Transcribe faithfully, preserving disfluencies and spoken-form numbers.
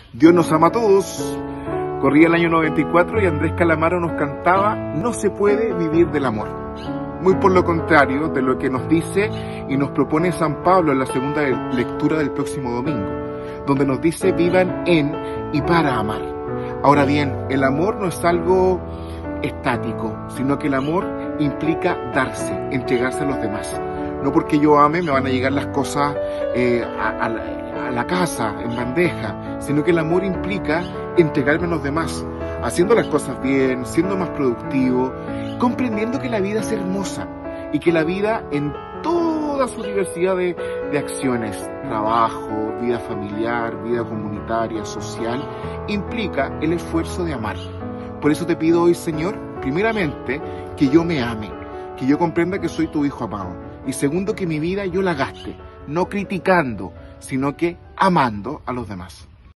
Dios nos ama a todos. Corría el año noventa y cuatro y Andrés Calamaro nos cantaba: no se puede vivir del amor. Muy por lo contrario de lo que nos dice y nos propone San Pablo en la segunda lectura del próximo domingo, donde nos dice: vivan en y para amar. Ahora bien, el amor no es algo estático, sino que el amor implica darse, entregarse a los demás. No porque yo ame me van a llegar las cosas eh, a, a, la, a la casa, en bandeja, sino que el amor implica entregarme a los demás, haciendo las cosas bien, siendo más productivo, comprendiendo que la vida es hermosa y que la vida en toda su diversidad de, de acciones, trabajo, vida familiar, vida comunitaria, social, implica el esfuerzo de amar. Por eso te pido hoy, Señor, primeramente, que yo me ame, que yo comprenda que soy tu hijo amado. Y segundo, que mi vida yo la gaste, no criticando, sino que amando a los demás.